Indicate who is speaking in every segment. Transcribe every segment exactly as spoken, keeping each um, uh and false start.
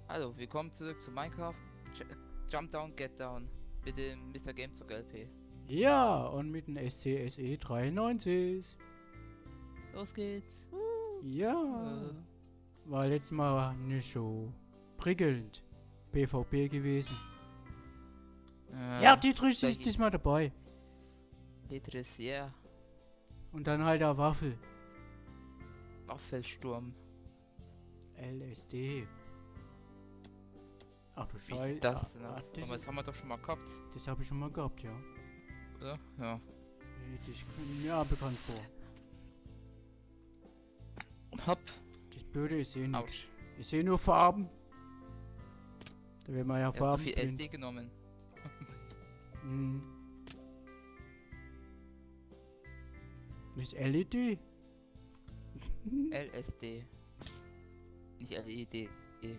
Speaker 1: Hallo, willkommen zurück zu Minecraft J Jump Down, Get Down mit dem Mister Gamezug L P.
Speaker 2: Ja, und mit dem S C S E dreiundneunzig.
Speaker 1: Los geht's. Uh.
Speaker 2: Ja.
Speaker 1: Äh.
Speaker 2: War letztes Mal nicht so prickelnd PvP gewesen.
Speaker 1: Äh,
Speaker 2: Ja, Dietrich
Speaker 1: sag
Speaker 2: ist
Speaker 1: ich-
Speaker 2: diesmal dabei.
Speaker 1: Tetris, yeah.
Speaker 2: Und dann halt der Waffel.
Speaker 1: Waffelsturm.
Speaker 2: L S D. Ach du
Speaker 1: Wie
Speaker 2: Scheiße.
Speaker 1: ist das
Speaker 2: Ah,
Speaker 1: denn?
Speaker 2: ah,
Speaker 1: Aber
Speaker 2: das
Speaker 1: das haben wir doch schon mal gehabt,
Speaker 2: das habe ich schon mal gehabt, ja.
Speaker 1: oder? Ja.
Speaker 2: Äh, Das kommt mir auch bekannt vor.
Speaker 1: Hopp.
Speaker 2: Das Blöde ist eh nichts.
Speaker 1: Autsch.
Speaker 2: Ich sehe nur Farben. Da werden wir ja
Speaker 1: Er hat so
Speaker 2: Farben
Speaker 1: viel S
Speaker 2: blind.
Speaker 1: D genommen.
Speaker 2: Hm. Nicht L E D?
Speaker 1: L S D. Nicht L E D.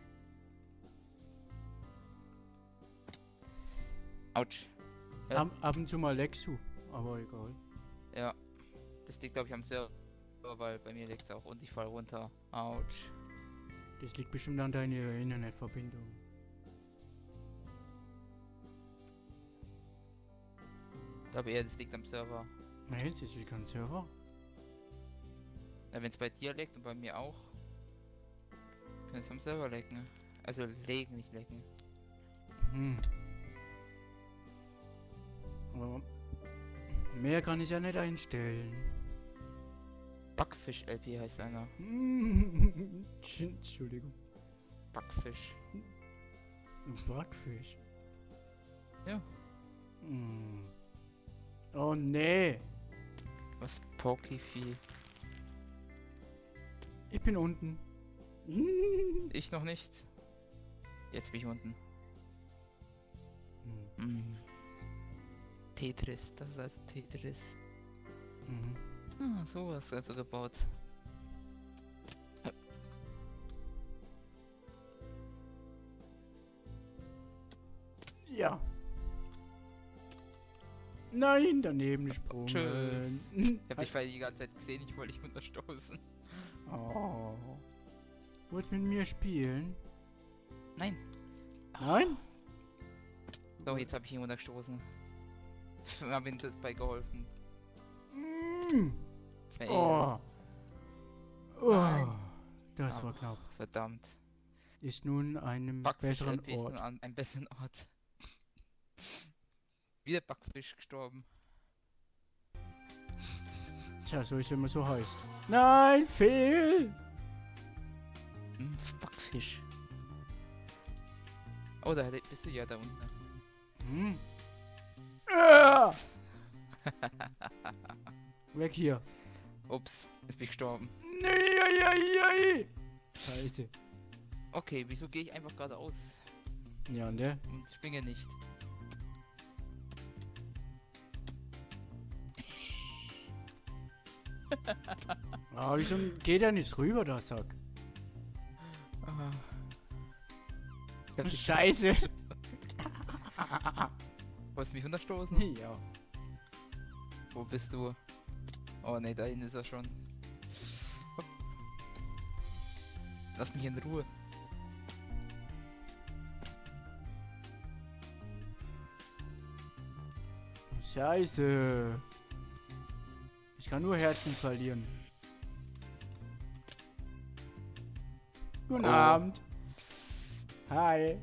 Speaker 1: Autsch. Ja.
Speaker 2: Ab, ab und zu mal Lexu, aber egal.
Speaker 1: Ja. Das liegt, glaube ich, am Server, weil bei mir liegt es auch und ich fall runter. Autsch.
Speaker 2: Das liegt bestimmt an deiner Internetverbindung.
Speaker 1: Ich glaube eher, das liegt am Server.
Speaker 2: Nein, das ist kein Server.
Speaker 1: Ja, wenn es bei dir leckt und bei mir auch, kann es am Server lecken. Also legen, nicht lecken.
Speaker 2: Hm. Aber mehr kann ich ja nicht einstellen.
Speaker 1: Backfisch L P heißt einer.
Speaker 2: Entschuldigung.
Speaker 1: Backfisch.
Speaker 2: Ein Backfisch.
Speaker 1: Ja.
Speaker 2: Hm. Oh nee.
Speaker 1: Was Pokévieh?
Speaker 2: Ich bin unten.
Speaker 1: Ich noch nicht. Jetzt bin ich unten.
Speaker 2: Hm.
Speaker 1: Mm. Tetris, das ist also Tetris.
Speaker 2: Mhm.
Speaker 1: Ah, sowas also gebaut.
Speaker 2: Ja. Nein, daneben gesprungen.
Speaker 1: Tschüss. Ich hab
Speaker 2: Hat-
Speaker 1: dich weil die ganze Zeit gesehen, ich wollte dich runterstoßen.
Speaker 2: Oh. Wollt mit mir spielen?
Speaker 1: Nein.
Speaker 2: Nein?
Speaker 1: So, jetzt habe ich ihn runtergestoßen. Hab ihm dabei geholfen.
Speaker 2: Mm.
Speaker 1: Fail.
Speaker 2: Oh. Oh.
Speaker 1: Nein.
Speaker 2: Das war
Speaker 1: Ach,
Speaker 2: knapp.
Speaker 1: Verdammt.
Speaker 2: Ist nun einem
Speaker 1: Backfisch
Speaker 2: besseren
Speaker 1: L P ist nun
Speaker 2: Ort.
Speaker 1: an einem besseren Ort. Wieder Backfisch gestorben.
Speaker 2: Tja, so ist immer so heißt. Nein, fehl!
Speaker 1: Hm, Backfisch. Oh, da hätte- bist du ja da unten.
Speaker 2: Hm. Ah! Weg hier.
Speaker 1: Ups, jetzt bin ich gestorben.
Speaker 2: Nee, ei, ei, ei. Scheiße.
Speaker 1: Okay, wieso gehe ich einfach geradeaus
Speaker 2: Ja, ne?
Speaker 1: und springe nicht?
Speaker 2: Ah, wieso geht er nicht rüber, der Sack?
Speaker 1: Ah. Ich hab dich-
Speaker 2: Scheiße.
Speaker 1: Wolltest du mich runterstoßen?
Speaker 2: Ja.
Speaker 1: Wo bist du? Oh ne, da hinten ist er schon. Hopp. Lass mich in Ruhe.
Speaker 2: Scheiße. Ich kann nur Herzen verlieren. Guten
Speaker 1: Oh.
Speaker 2: Abend. Hi.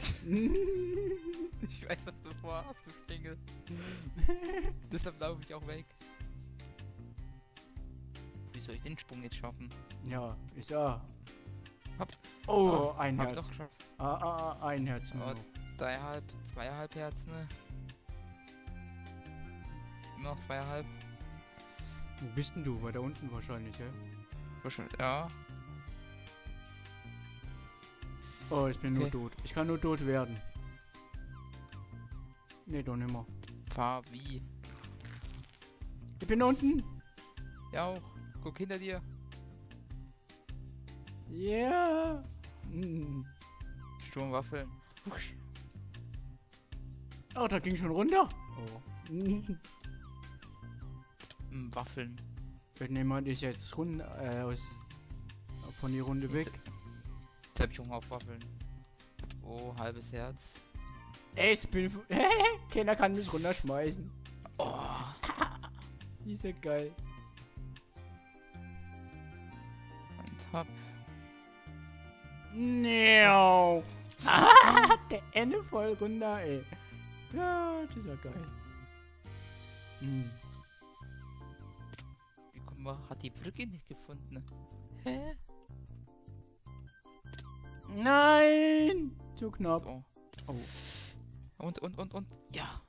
Speaker 1: Ich weiß, was du vorhast, du Stingel. Deshalb laufe ich auch weg. Wie soll ich den Sprung jetzt schaffen?
Speaker 2: Ja, ist er.
Speaker 1: Hopp.
Speaker 2: Oh,
Speaker 1: Oh,
Speaker 2: ein
Speaker 1: Hab ich
Speaker 2: Herz.
Speaker 1: doch geschafft.
Speaker 2: Ah, ah, ah, ein Herz. nur
Speaker 1: Oh.
Speaker 2: noch.
Speaker 1: Dreieinhalb, zweieinhalb Herzen. ne? Immer noch zweieinhalb.
Speaker 2: Wo bist denn du? Weiter unten wahrscheinlich, ja?
Speaker 1: Bestimmt, ja.
Speaker 2: Oh, ich bin nur
Speaker 1: Okay.
Speaker 2: tot. Ich kann nur tot werden. Nee, doch nimmer.
Speaker 1: Fahr wie?
Speaker 2: Ich bin unten.
Speaker 1: Ja auch. Guck hinter dir.
Speaker 2: Ja. Yeah.
Speaker 1: Sturmwaffeln. Husch.
Speaker 2: Oh, da ging schon runter. Oh.
Speaker 1: Mm, Waffeln.
Speaker 2: Irgendjemand ist jetzt rund, äh, aus, von die Runde weg.
Speaker 1: Jetzt hab ich Hunger auf Waffeln. Oh, halbes Herz.
Speaker 2: Ich bin... Keiner kann mich runterschmeißen.
Speaker 1: Oh.
Speaker 2: Die ist ja geil.
Speaker 1: Und hopp.
Speaker 2: Neo. Ah, der Ende voll runter, ey. Ja, das ist ja geil. Hm.
Speaker 1: Wie guck mal, hat die Brücke nicht gefunden? Hä?
Speaker 2: Nein! Zu knapp.
Speaker 1: So.
Speaker 2: Oh.
Speaker 1: Und, und, und, und. Ja.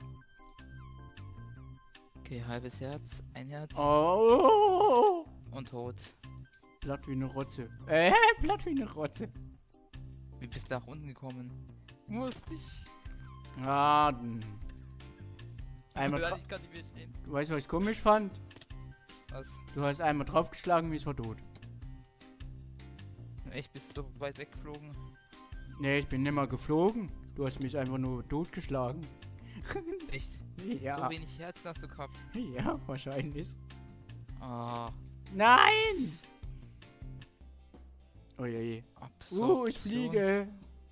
Speaker 1: Okay, halbes Herz, ein Herz
Speaker 2: Oh.
Speaker 1: und tot.
Speaker 2: Platt wie eine Rotze. Äh, platt wie eine Rotze.
Speaker 1: Wie bist du nach unten gekommen? Musste ich.
Speaker 2: Ah, hm. Einmal
Speaker 1: Nein,
Speaker 2: dra-
Speaker 1: ich kann nicht mehr stehen.
Speaker 2: Du weißt, was ich komisch fand?
Speaker 1: Was?
Speaker 2: Du hast einmal draufgeschlagen, wie es war tot.
Speaker 1: Echt, bist du so weit weggeflogen?
Speaker 2: Nee, ich bin nimmer geflogen. Du hast mich einfach nur totgeschlagen.
Speaker 1: Echt?
Speaker 2: Ja.
Speaker 1: So wenig Herzen hast du gehabt.
Speaker 2: Ja, wahrscheinlich.
Speaker 1: Ah,
Speaker 2: Nein! Oh je, je.
Speaker 1: Absorption.
Speaker 2: Uh, ich fliege.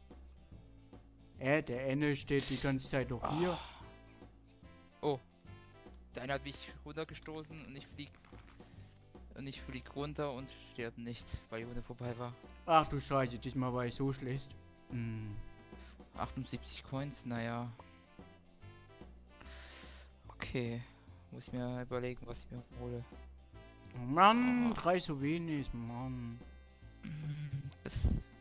Speaker 2: Äh, der Ende steht die ganze Zeit doch hier.
Speaker 1: Ah. Oh. Der eine hat mich runtergestoßen und ich flieg. Und ich flieg runter und sterbe nicht, weil die Runde vorbei war.
Speaker 2: Ach du Scheiße, diesmal war ich so schlecht. Hm.
Speaker 1: achtundsiebzig Coins, naja. Okay. Muss ich mir überlegen, was ich mir hole.
Speaker 2: Oh Mann,
Speaker 1: Oh.
Speaker 2: drei so wenig, Mann.
Speaker 1: Das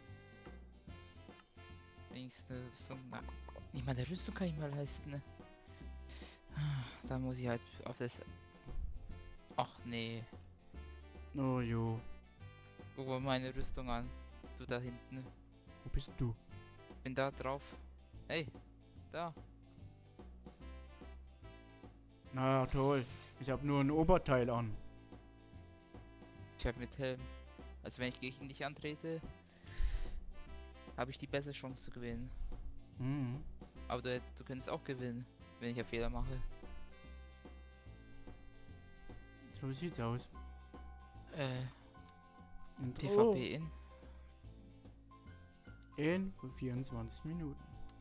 Speaker 1: wenigstens Rüstung. Na, nicht mal der Rüstung kann ich mir leisten. Ne? Da muss ich halt auf das. Ach nee.
Speaker 2: Oh jo.
Speaker 1: Guck mal meine Rüstung an. Du da hinten.
Speaker 2: Wo bist du?
Speaker 1: Bin da drauf. Hey. Da.
Speaker 2: Na toll. Ich habe nur ein Oberteil an.
Speaker 1: Ich hab mit Helm. Also wenn ich gegen dich antrete, habe ich die bessere Chance zu gewinnen.
Speaker 2: Mhm.
Speaker 1: Aber du, du könntest auch gewinnen, wenn ich einen Fehler mache.
Speaker 2: So sieht's aus.
Speaker 1: Äh,
Speaker 2: Und
Speaker 1: PvP in.
Speaker 2: Oh, in für vierundzwanzig Minuten.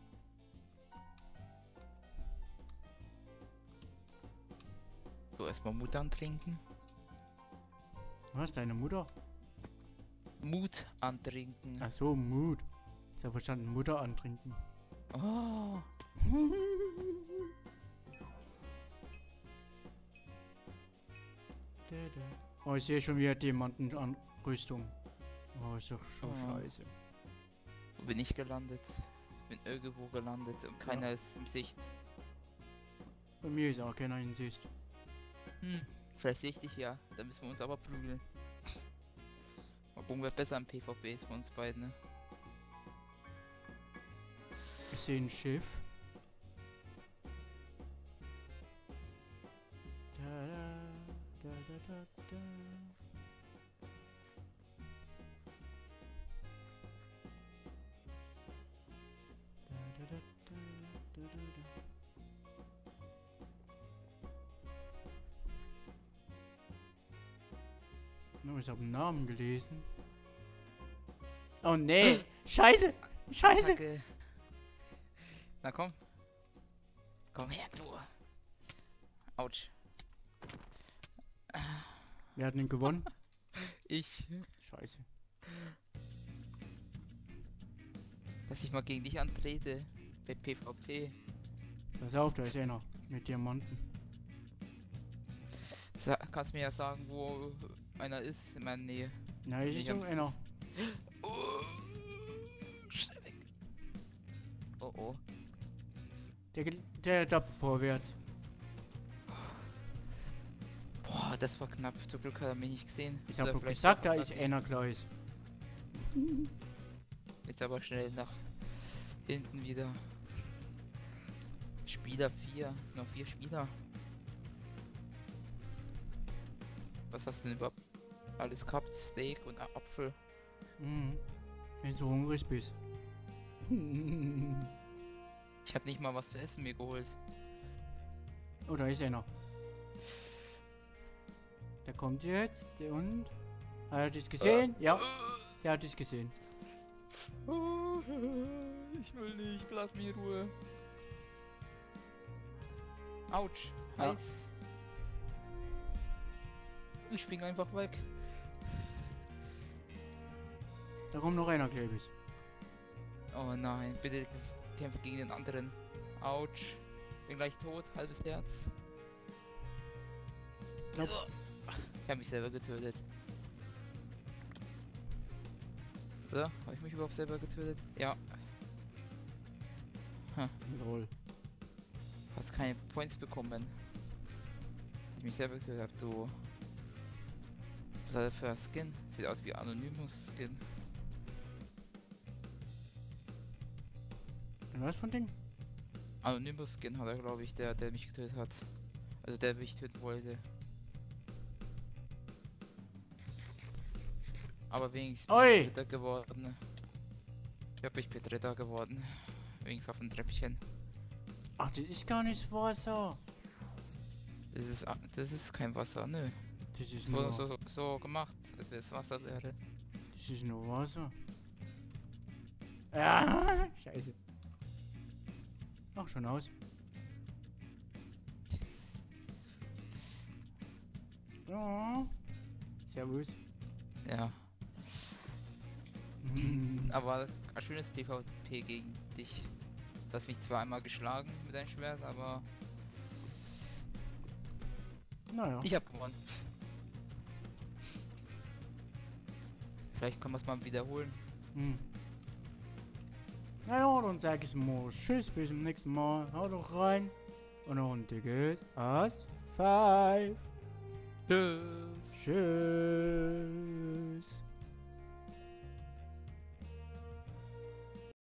Speaker 1: So, erstmal Mut antrinken.
Speaker 2: Was, deine Mutter?
Speaker 1: Mut antrinken.
Speaker 2: Ach so, Mut. Ich hab verstanden, Mutter antrinken.
Speaker 1: Oh.
Speaker 2: Oh, ich sehe schon wieder jemanden an Rüstung. Oh, ist doch so
Speaker 1: Oh.
Speaker 2: scheiße.
Speaker 1: Wo bin ich gelandet? Bin irgendwo gelandet und keiner ist im Sicht.
Speaker 2: Bei mir ist auch keiner in Sicht.
Speaker 1: Hm, vielleicht sehe ich dich ja. Dann müssen wir uns aber prügeln. Obwohl wir besser im PvP ist von uns beiden, ne?
Speaker 2: Ich sehe ein Schiff. Da, da, da, da, da, da. Da, da, da, da, da, da, da. No, ich habe einen Namen gelesen. Oh nee! Scheiße! Scheiße!
Speaker 1: Attacke. Na komm. Komm her, du. Autsch.
Speaker 2: Wer hat denn gewonnen?
Speaker 1: Ich.
Speaker 2: Scheiße.
Speaker 1: Dass ich mal gegen dich antrete. Bei PvP.
Speaker 2: Pass auf, da ist einer mit Diamanten.
Speaker 1: Sa kannst mir ja sagen, wo einer ist in meiner Nähe.
Speaker 2: Na, hier ist
Speaker 1: Ich
Speaker 2: so
Speaker 1: hab-
Speaker 2: einer.
Speaker 1: Oh. Schnell weg. Oh oh.
Speaker 2: Der, geht- der tappt vorwärts.
Speaker 1: Boah, das war knapp. Zum Glück hat er mich nicht gesehen.
Speaker 2: Ich hab
Speaker 1: Oder
Speaker 2: doch
Speaker 1: vielleicht
Speaker 2: gesagt,
Speaker 1: doch
Speaker 2: da ist
Speaker 1: Attacke.
Speaker 2: einer gleich.
Speaker 1: Jetzt aber schnell nach hinten wieder. Spieler vier. Noch vier Spieler. Was hast du denn überhaupt alles gehabt? Steak und A- Apfel.
Speaker 2: Mhm. Wenn du hungrig bist.
Speaker 1: Ich habe nicht mal was zu essen mir geholt.
Speaker 2: Oh, da ist einer. Der kommt jetzt. Der und. Hat er dich gesehen? Ja, der hat dich gesehen.
Speaker 1: Oh, Ich will nicht, lass mich in Ruhe. Autsch,
Speaker 2: Ja.
Speaker 1: heiß. Ich spring einfach weg.
Speaker 2: Da kommt noch einer, glaube ich.
Speaker 1: Oh nein, bitte kämpfe gegen den anderen. Autsch. Bin gleich tot, halbes Herz.
Speaker 2: Nope.
Speaker 1: Ich habe mich selber getötet. Oder? Habe ich mich überhaupt selber getötet? Ja. Hm.
Speaker 2: Lol.
Speaker 1: Hast keine Points bekommen. Ich mich selber getötet habe, du. Was hat er für ein Skin? Sieht aus wie Anonymous Skin.
Speaker 2: Was von Ding?
Speaker 1: Anonymous Skin hat er, glaube ich, der, der mich getötet hat. Also der mich töten wollte. Aber wenigstens bin
Speaker 2: Oi!
Speaker 1: ich Dritter geworden. Ich glaube, ich bin Dritter geworden. Wenigstens auf dem Treppchen.
Speaker 2: Ach, das ist gar nicht Wasser.
Speaker 1: Das ist, a- das ist kein Wasser, nö.
Speaker 2: Das ist
Speaker 1: Es wurde
Speaker 2: nur,
Speaker 1: so, so gemacht, als wäre es Wasser wäre.
Speaker 2: das ist nur Wasser. Ja, scheiße. Ach, schon aus. Ja. Servus.
Speaker 1: Ja,
Speaker 2: Hm.
Speaker 1: aber ein schönes PvP gegen dich. Du hast mich zwar einmal geschlagen mit deinem Schwert, aber
Speaker 2: Naja.
Speaker 1: ich habe gewonnen. Vielleicht kann man es mal wiederholen.
Speaker 2: Hm. Naja, dann sag ich mal Tschüss, bis zum nächsten Mal. Haut doch rein. Und noch ein dickes As Five.
Speaker 1: Tschüss.
Speaker 2: Tschüss.